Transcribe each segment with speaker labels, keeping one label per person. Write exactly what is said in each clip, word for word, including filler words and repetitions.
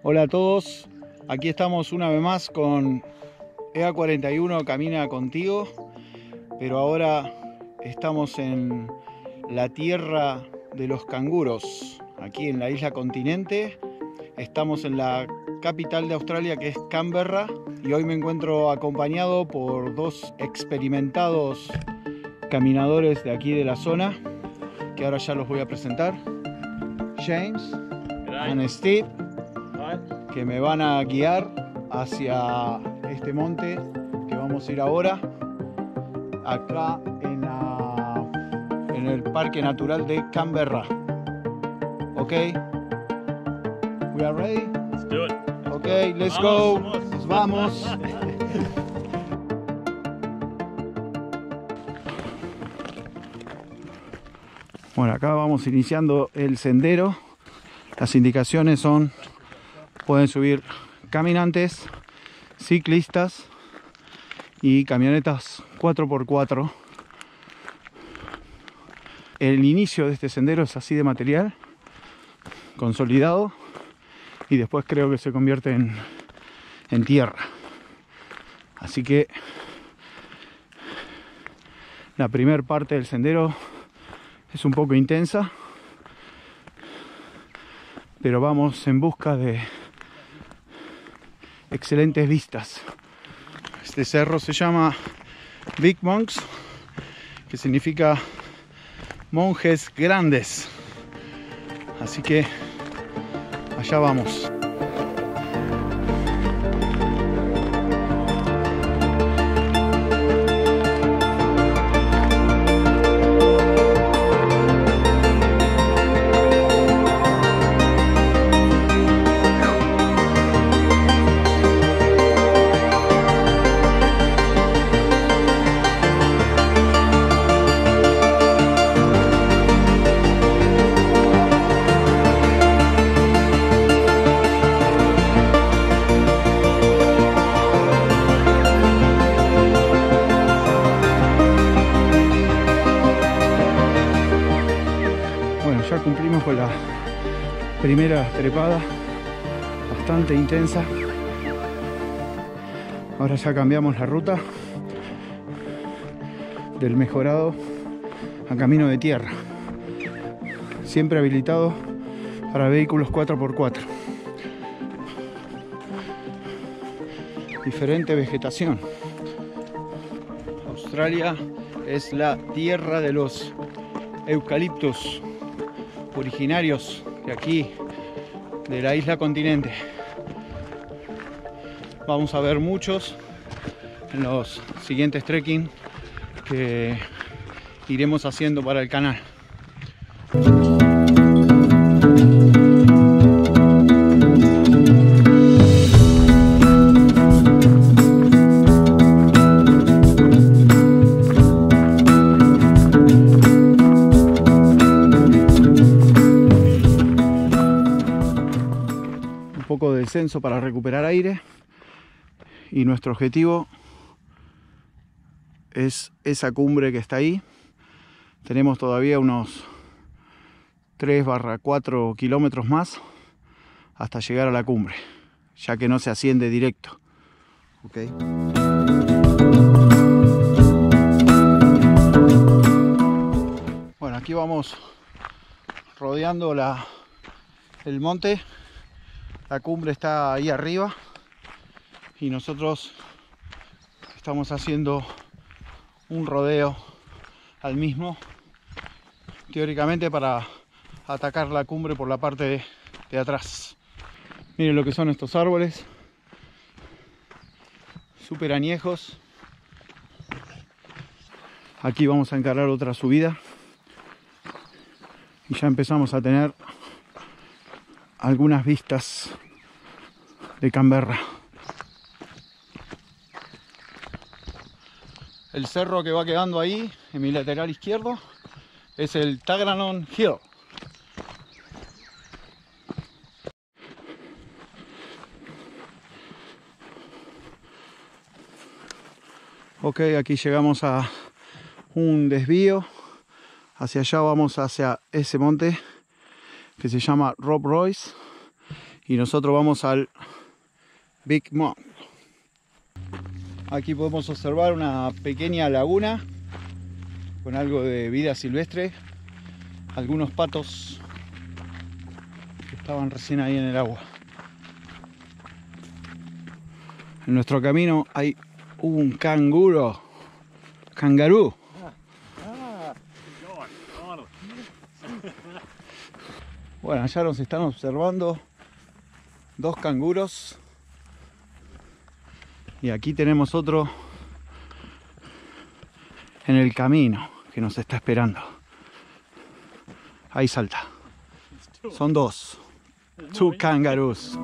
Speaker 1: Hola a todos, aquí estamos una vez más con E A cuarenta y uno Camina Contigo, pero ahora estamos en la tierra de los canguros, aquí en la isla Continente. Estamos en la capital de Australia, que es Canberra, y hoy me encuentro acompañado por dos experimentados caminadores de aquí de la zona, que ahora ya los voy a presentar. James y Steve, que me van a guiar hacia este monte que vamos a ir ahora, acá en, la, en el Parque Natural de Canberra. Ok, we are ready?
Speaker 2: Let's do it.
Speaker 1: Ok, let's go. Nos vamos. Bueno, acá vamos iniciando el sendero. Las indicaciones son: pueden subir caminantes, ciclistas y camionetas cuatro por cuatro. El inicio de este sendero es así de material, consolidado, y después creo que se convierte en, en tierra. Así que la primera parte del sendero es un poco intensa, pero vamos en busca de excelentes vistas. Este cerro se llama Big Monks, que significa monjes grandes. Así que allá vamos. Cumplimos con la primera trepada, bastante intensa. Ahora ya cambiamos la ruta del mejorado a camino de tierra, siempre habilitado para vehículos cuatro por cuatro. Diferente vegetación. Australia es la tierra de los eucaliptos, originarios de aquí, de la isla Continente. Vamos a ver muchos en los siguientes trekking que iremos haciendo para el canal. Poco de descenso para recuperar aire, y nuestro objetivo es esa cumbre que está ahí. Tenemos todavía unos tres barra cuatro kilómetros más hasta llegar a la cumbre, ya que no se asciende directo. Okay. Bueno, aquí vamos rodeando la, el monte. La cumbre está ahí arriba y nosotros estamos haciendo un rodeo al mismo, teóricamente para atacar la cumbre por la parte de, de atrás. Miren lo que son estos árboles, súper añejos. Aquí vamos a encarar otra subida y ya empezamos a tener algunas vistas de Canberra. El cerro que va quedando ahí en mi lateral izquierdo es el Tuggeranong Hill. Ok, aquí llegamos a un desvío. Hacia allá vamos hacia ese monte que se llama Rob Royce, y nosotros vamos al Big Mount. Aquí podemos observar una pequeña laguna con algo de vida silvestre, algunos patos que estaban recién ahí en el agua. En nuestro camino hay un canguro, cangarú. Bueno, allá nos están observando dos canguros. Y aquí tenemos otro en el camino que nos está esperando. Ahí salta. Son dos. Two kangaroos.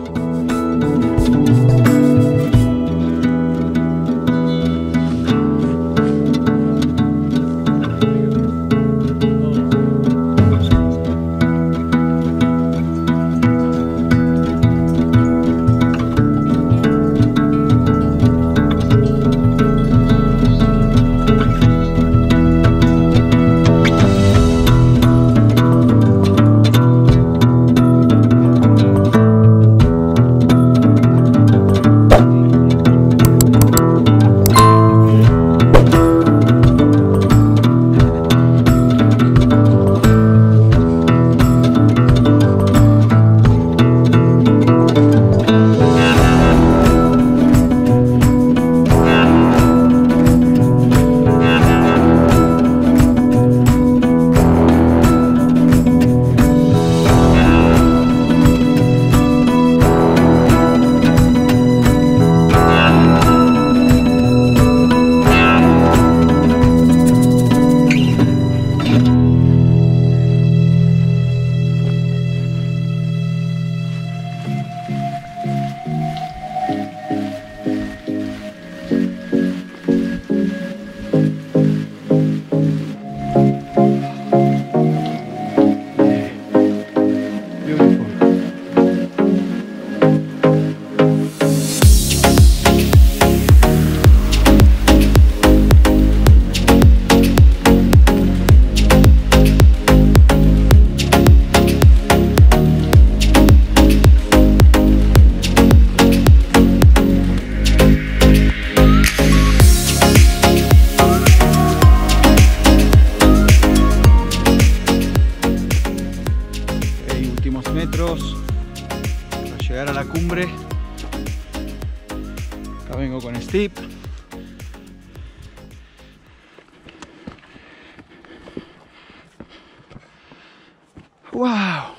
Speaker 1: Metros para llegar a la cumbre. Acá vengo con Steve. Wow.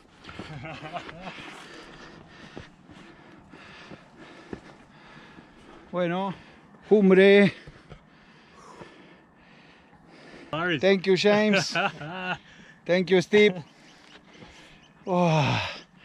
Speaker 1: Bueno, cumbre. Thank you, James. Thank you, Steve. Oh.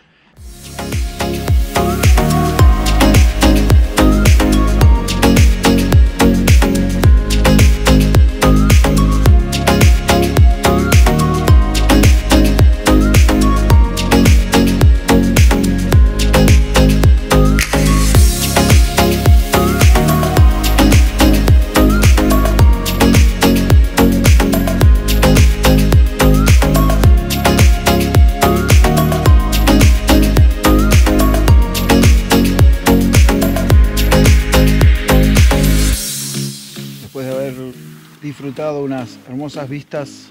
Speaker 1: Disfrutado unas hermosas vistas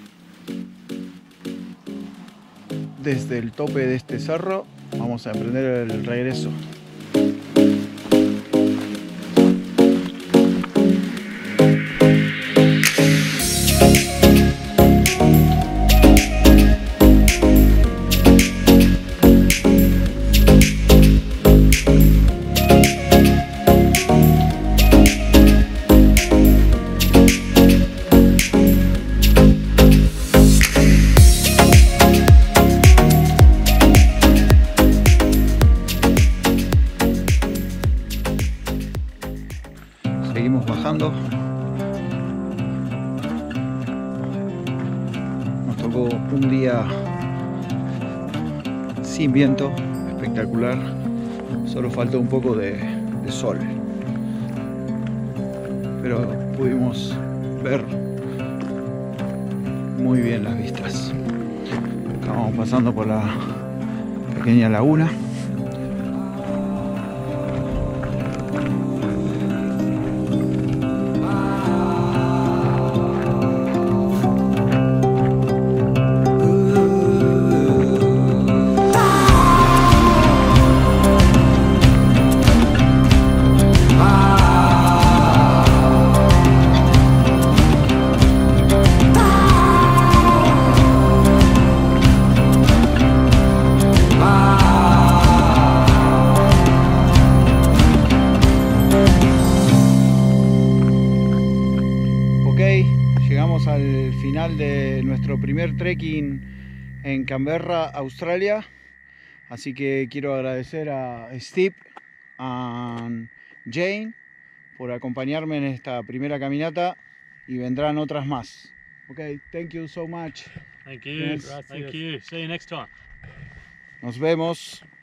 Speaker 1: desde el tope de este cerro, vamos a emprender el regreso. Seguimos bajando. Nos tocó un día sin viento, espectacular. Solo faltó un poco de, de sol. Pero pudimos ver muy bien las vistas. Acá vamos pasando por la pequeña laguna. nuestro primer trekking en Canberra, Australia. Así que quiero agradecer a Steve, a Jane por acompañarme en esta primera caminata y vendrán otras más. Ok, thank you so much.
Speaker 2: Thank you.
Speaker 1: Yes.
Speaker 2: Thank you. See you next time.
Speaker 1: Nos vemos.